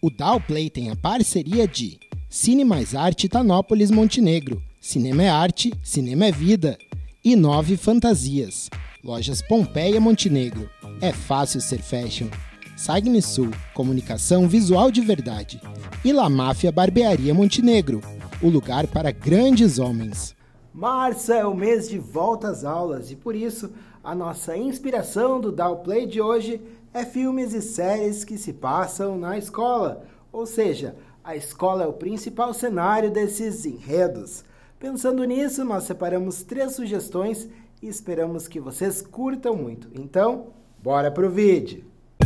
O Dowplay tem a parceria de Cine Mais Arte Tanópolis Montenegro, Cinema é Arte, Cinema é Vida, Inove Fantasias, Lojas Pompeia Montenegro, É Fácil Ser Fashion, Sagni Sul, Comunicação Visual de Verdade e La Máfia Barbearia Montenegro, o lugar para grandes homens. Março é o mês de volta às aulas e por isso a nossa inspiração do Dowplay de hoje é filmes e séries que se passam na escola, ou seja, a escola é o principal cenário desses enredos. Pensando nisso, nós separamos 3 sugestões e esperamos que vocês curtam muito. Então, bora pro vídeo!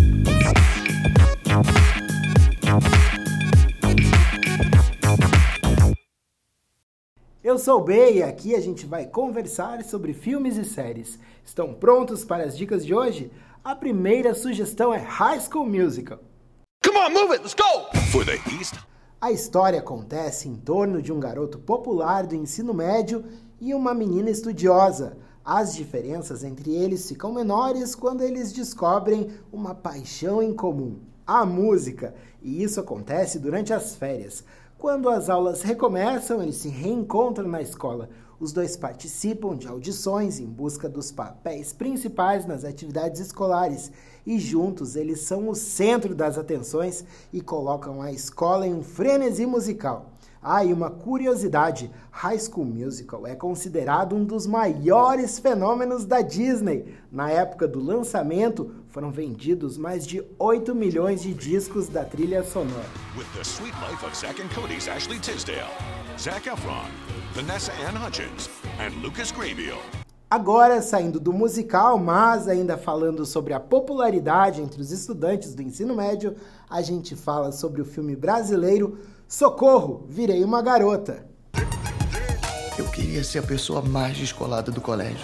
Eu sou o Bey e aqui a gente vai conversar sobre filmes e séries. Estão prontos para as dicas de hoje? A primeira sugestão é High School Musical. Come on, move it, let's go! For the East. A história acontece em torno de um garoto popular do ensino médio e uma menina estudiosa. As diferenças entre eles ficam menores quando eles descobrem uma paixão em comum, a música. E isso acontece durante as férias. Quando as aulas recomeçam, eles se reencontram na escola. Os dois participam de audições em busca dos papéis principais nas atividades escolares e juntos eles são o centro das atenções e colocam a escola em um frenesi musical. E uma curiosidade, High School Musical é considerado um dos maiores fenômenos da Disney. Na época do lançamento, foram vendidos mais de 8 milhões de discos da trilha sonora. With the sweet life of Zack and Cody's Ashley Tisdale, Zac Efron, Vanessa Ann Hudgens and Lucas Grabeel. Agora, saindo do musical, mas ainda falando sobre a popularidade entre os estudantes do ensino médio, a gente fala sobre o filme brasileiro Socorro, Virei uma Garota. Eu queria ser a pessoa mais descolada do colégio.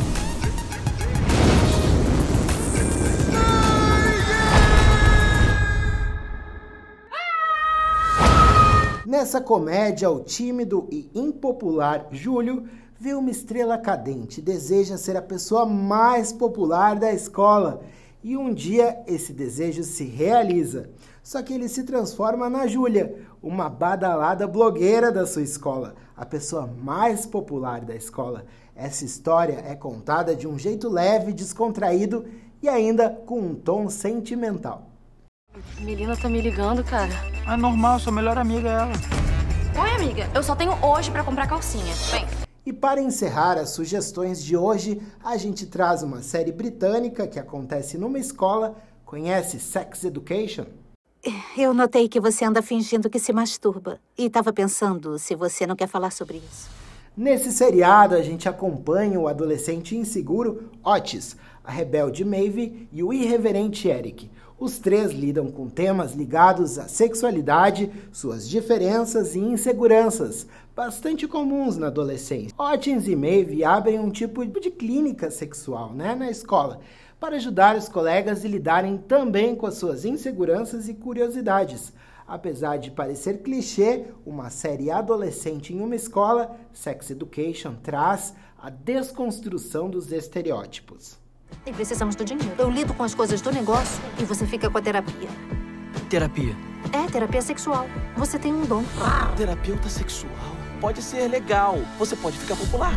Nessa comédia, o tímido e impopular Júlio vê uma estrela cadente, deseja ser a pessoa mais popular da escola. E um dia esse desejo se realiza. Só que ele se transforma na Júlia, uma badalada blogueira da sua escola, a pessoa mais popular da escola. Essa história é contada de um jeito leve, descontraído e ainda com um tom sentimental. A Melina tá me ligando, cara. É normal, sua melhor amiga é ela. Oi, amiga. Eu só tenho hoje pra comprar calcinha. Vem. E para encerrar as sugestões de hoje, a gente traz uma série britânica que acontece numa escola. Conhece Sex Education? Eu notei que você anda fingindo que se masturba. E estava pensando se você não quer falar sobre isso. Nesse seriado, a gente acompanha o adolescente inseguro Otis, a rebelde Maeve e o irreverente Eric. Os 3 lidam com temas ligados à sexualidade, suas diferenças e inseguranças, bastante comuns na adolescência. Otis e Maeve abrem um tipo de clínica sexual, na escola, para ajudar os colegas a lidarem também com as suas inseguranças e curiosidades. Apesar de parecer clichê, uma série adolescente em uma escola, Sex Education traz a desconstrução dos estereótipos. E precisamos do dinheiro. Eu lido com as coisas do negócio e você fica com a terapia. Terapia. É, terapia sexual. Você tem um dom. Terapeuta sexual. Pode ser legal. Você pode ficar popular.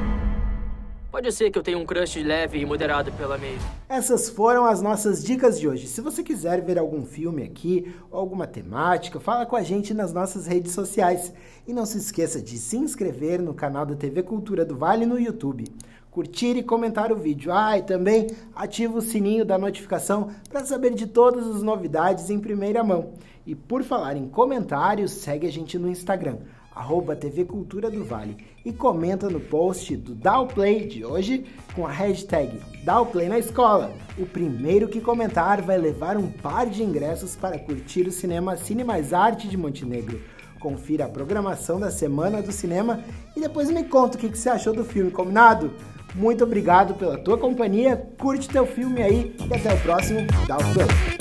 Pode ser que eu tenha um crush leve e moderado pela Maeve. Essas foram as nossas dicas de hoje. Se você quiser ver algum filme aqui, ou alguma temática, fala com a gente nas nossas redes sociais. E não se esqueça de se inscrever no canal da TV Cultura do Vale no YouTube. Curtir e comentar o vídeo. E também ativa o sininho da notificação para saber de todas as novidades em primeira mão. E por falar em comentários, segue a gente no Instagram, @TV Cultura do Vale, e comenta no post do Dowplay de hoje com a hashtag Dowplay na escola. O primeiro que comentar vai levar um par de ingressos para curtir o cinema Cine Mais Arte de Montenegro. Confira a programação da Semana do Cinema e depois me conta o que você achou do filme, combinado? Muito obrigado pela tua companhia, curte teu filme aí e até o próximo Dowplay.